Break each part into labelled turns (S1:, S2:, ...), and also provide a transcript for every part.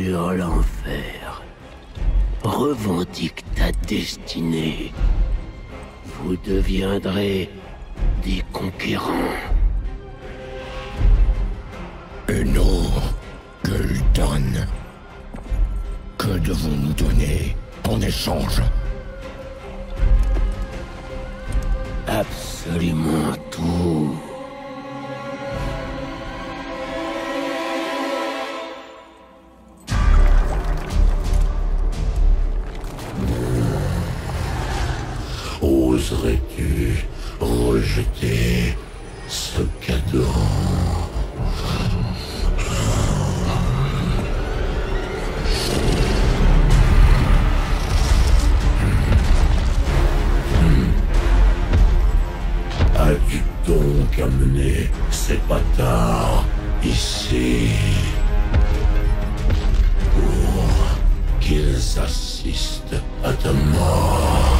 S1: sur l'enfer. Revendique ta destinée. Vous deviendrez des conquérants.
S2: Et nous, Gul'dan, que devons-nous donner en échange?
S1: Absolument tout. Oserais-tu rejeter ce cadeau? As-tu donc amené ces bâtards ici pour qu'ils assistent à ta mort?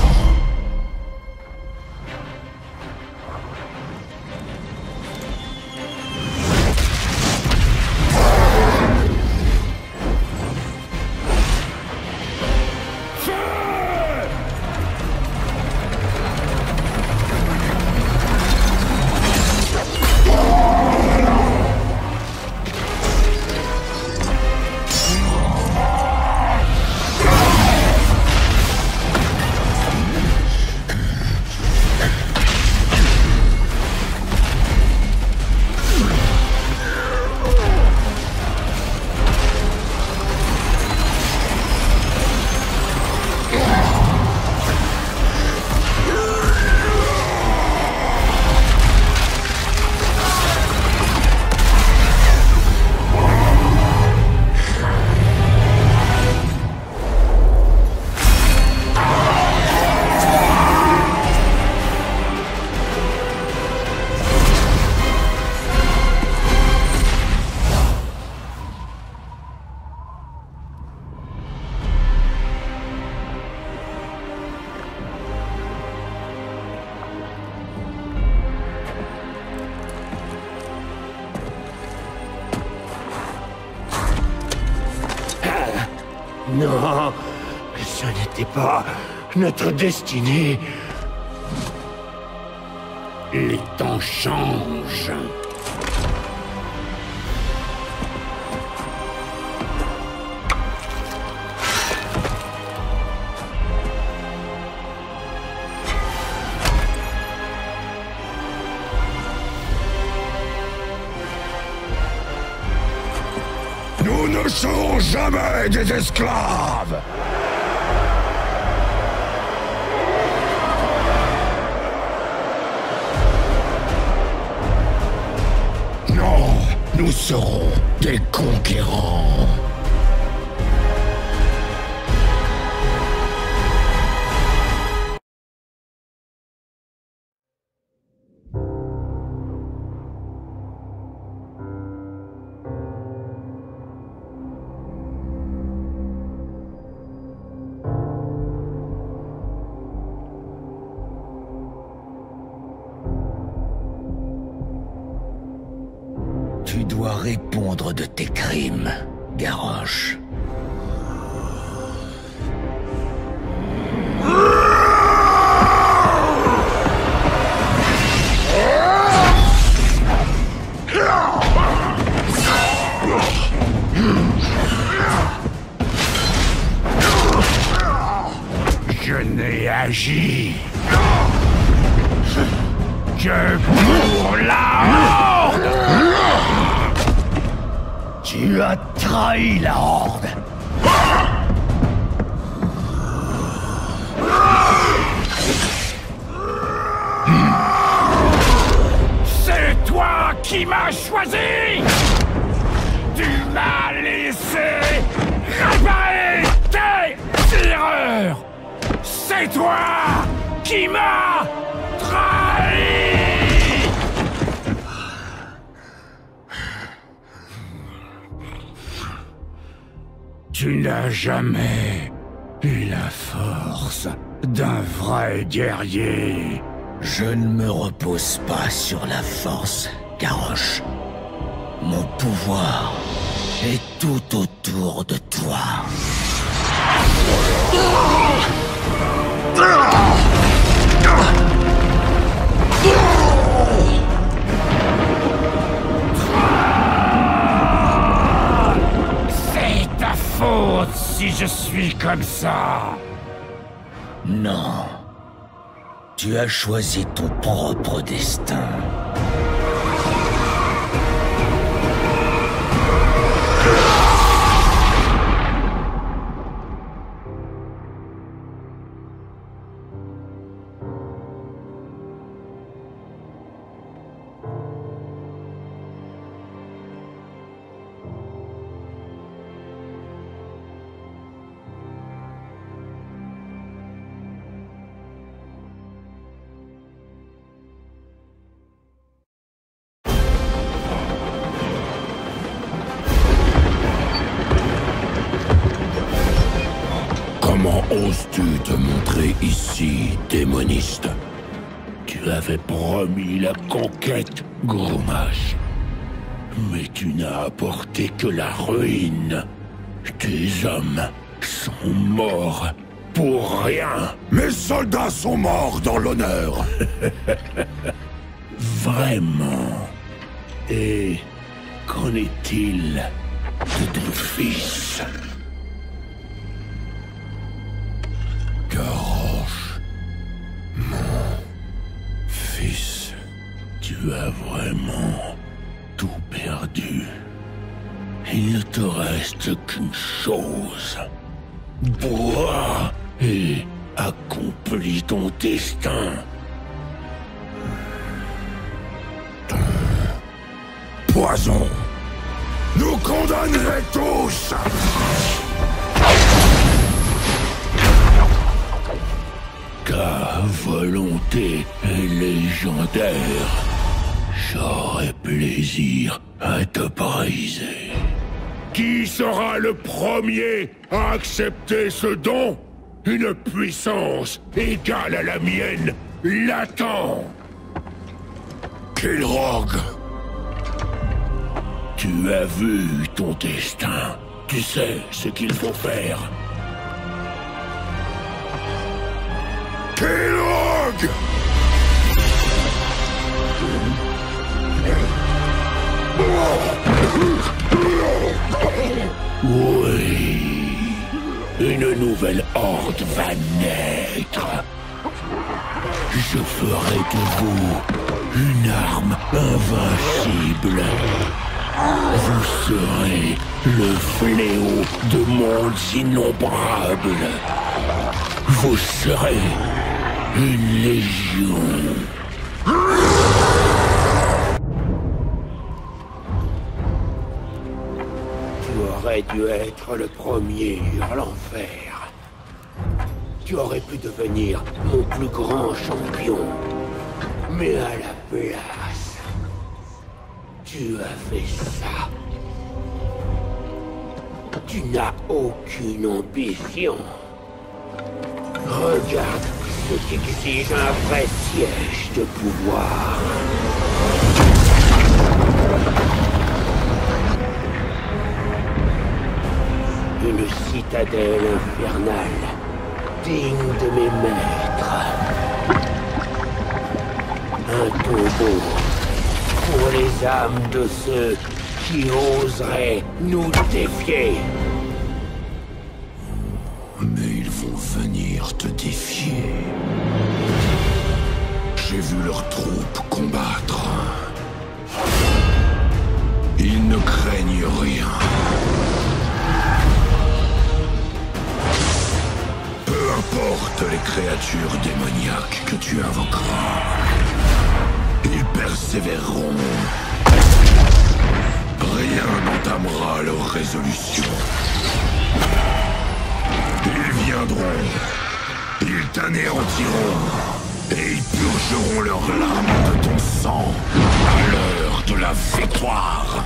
S1: Non, ce n'était pas notre destinée. Les temps changent.
S2: Nous ne serons jamais des esclaves! Non, nous serons des conquérants! Tu dois répondre de tes crimes, Garrosh.
S1: Je n'ai agi que pour la Horde. Tu as trahi la Horde. C'est toi qui m'as choisi. Tu m'as laissé réparer tes erreurs. C'est toi qui m'as trahi. Tu n'as jamais eu la force d'un vrai guerrier.
S2: Je ne me repose pas sur la force, Garrosh. Mon pouvoir
S3: et tout autour de toi.
S1: C'est ta faute si je suis comme ça.
S3: Non. Tu as choisi ton propre destin.
S2: Comment oses-tu te montrer ici, démoniste?
S4: Tu avais promis la conquête, Grommash. Mais tu n'as apporté que la ruine. Tes hommes sont morts pour rien.
S2: Mes soldats sont morts dans l'honneur.
S4: Vraiment. Et qu'en est-il de ton fils?
S2: Garrosh, mon fils.
S4: Tu as vraiment tout perdu. Il ne te reste qu'une chose. Bois et accomplis ton destin.
S2: Poison nous condamnerait tous.
S4: Ta volonté est légendaire. J'aurai plaisir à te briser. Qui sera le premier à accepter ce don? Une puissance égale à la mienne l'attend.
S2: Kilrogg,
S4: Tu as vu ton destin. Tu sais ce qu'il faut faire.
S2: Kilrogg!
S4: Oui. Une nouvelle horde va naître. Je ferai de vous une arme invincible. Vous serez le fléau de mondes innombrables. Vous serez une légion. Tu aurais dû être le premier à l'enfer. Tu aurais pu devenir mon plus grand champion. Mais à la place, tu as fait ça. Tu n'as aucune ambition. Regarde ce qu'exige un vrai siège de pouvoir. Une citadelle infernale, digne de mes maîtres. Un tombeau pour les âmes de ceux qui oseraient nous défier.
S2: Mais ils vont venir te défier. J'ai vu leurs troupes combattre. Ils ne craignent rien. Peu importe les créatures démoniaques que tu invoqueras, ils persévéreront. Rien n'entamera leur résolution. Ils viendront, ils t'anéantiront, et ils purgeront leurs larmes de ton sang à l'heure de la victoire.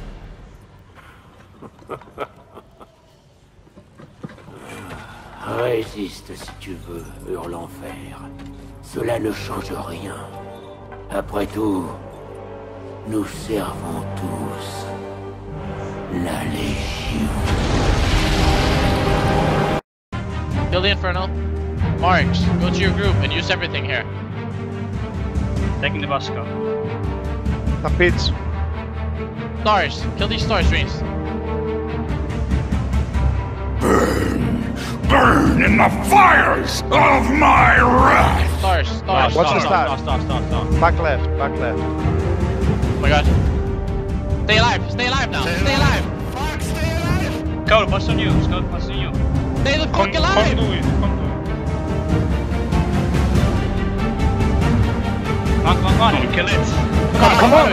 S4: Résiste si tu veux, Hurlenfer. Cela ne change rien. Après tout, nous servons tous La Légion.
S5: Kill the Infernal. Marks, go to your group and use everything here.
S6: Taking the Vasco.
S7: Tapetes.
S5: Stars, kill these stars, Reese.
S2: Burn in the fires of my wrath!
S5: Stars.
S7: Watch the
S6: Stop.
S7: start. Back left.
S5: Oh my god. Stay alive now. Stay alive.
S2: Fuck, stay alive!
S6: Scout, what's on you? Scout, what's on you?
S5: Stay the fuck alive.
S6: Come on, you kill it.
S5: Come on.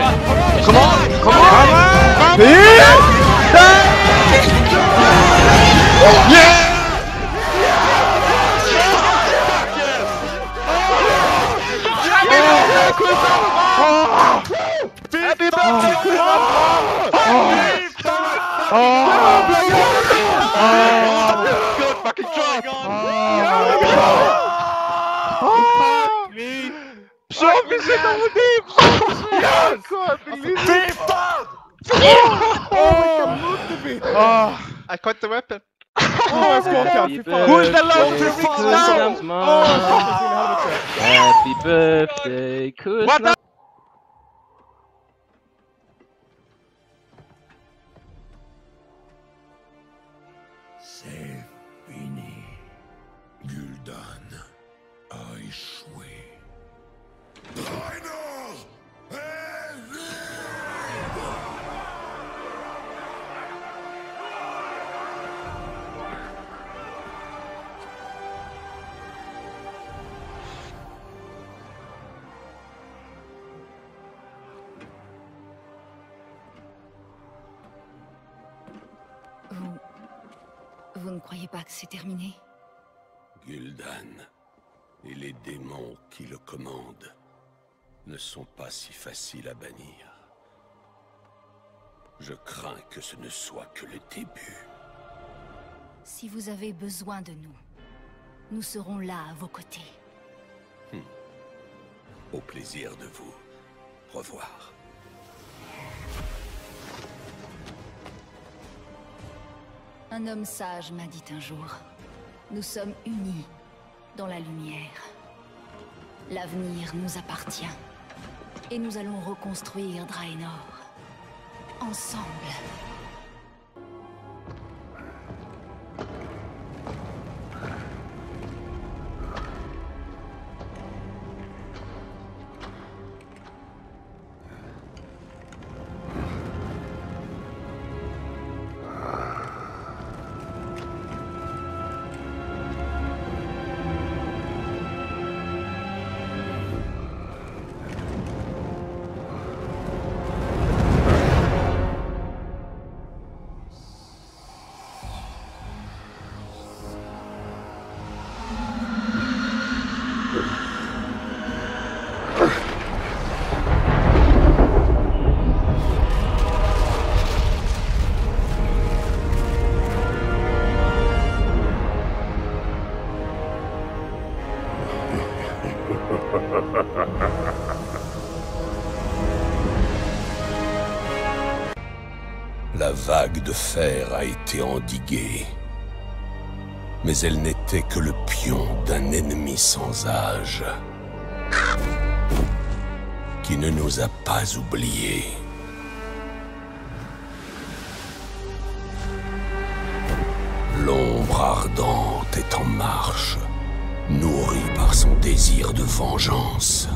S7: I caught the weapon.
S8: Who's the last Happy birthday, Kuzma.
S2: C'est fini. Gul'dan a échoué. Draenor est vide!
S9: Vous ne croyez pas que c'est terminé?
S4: Gul'dan et les démons qui le commandent ne sont pas si faciles à bannir. Je crains que ce ne soit que le début.
S9: Si vous avez besoin de nous, nous serons là à vos côtés.
S4: Au plaisir de vous revoir.
S9: Un homme sage m'a dit un jour, nous sommes unis dans la lumière. L'avenir nous appartient. Et nous allons reconstruire Draenor. Ensemble.
S4: La vague de fer a été endiguée. Mais elle n'était que le pion d'un ennemi sans âge, qui ne nous a pas oubliés. L'ombre ardente est en marche, nourrie par son désir de vengeance.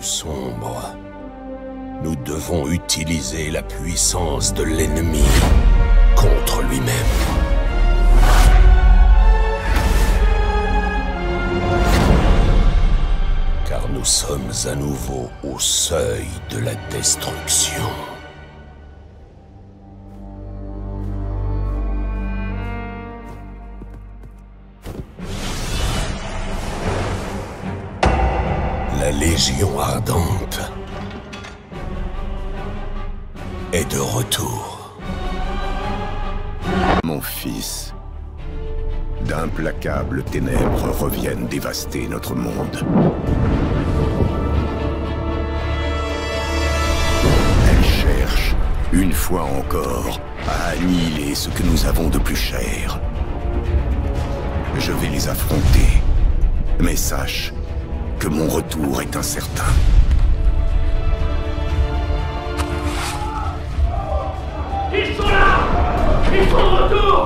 S2: sombre. Nous devons utiliser la puissance de l'ennemi contre lui-même. Car nous sommes à nouveau au seuil de la destruction. La Légion ardente est de retour.
S10: Mon fils, d'implacables ténèbres reviennent dévaster notre monde. Elles cherchent, une fois encore, à annihiler ce que nous avons de plus cher. Je vais les affronter, mais sache que mon retour est incertain.
S1: Ils sont là! Ils sont de retour!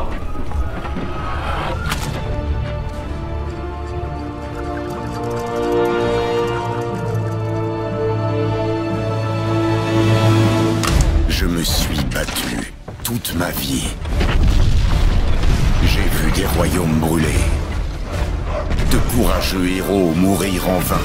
S10: Je me suis battu toute ma vie. J'ai vu des royaumes brûler. De courageux héros mourir en vain.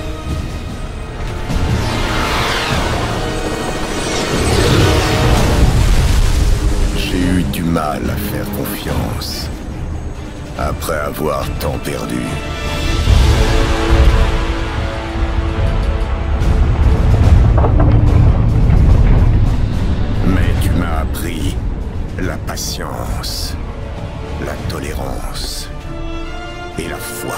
S10: J'ai eu du mal à faire confiance, après avoir tant perdu. Mais tu m'as appris la patience, la tolérance et la foi.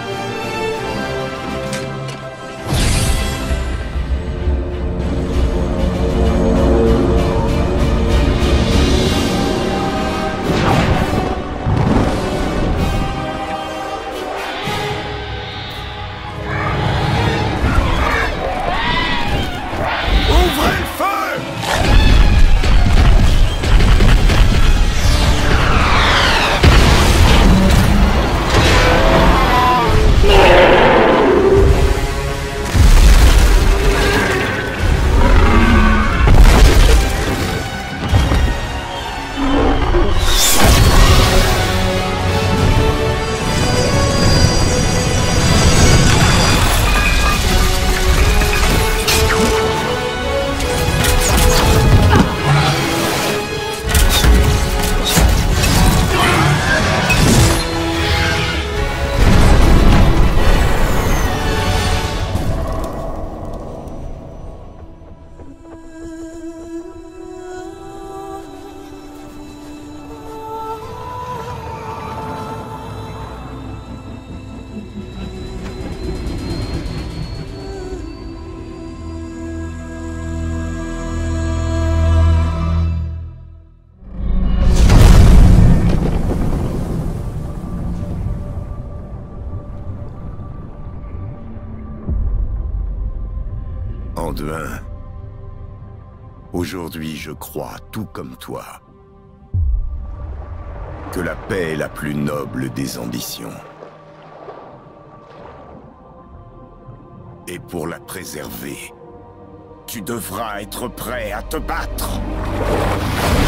S2: Ouvrez le feu!
S10: Anduin, aujourd'hui je crois, tout comme toi, que la paix est la plus noble des ambitions. Et pour la préserver, tu devras être prêt à te battre.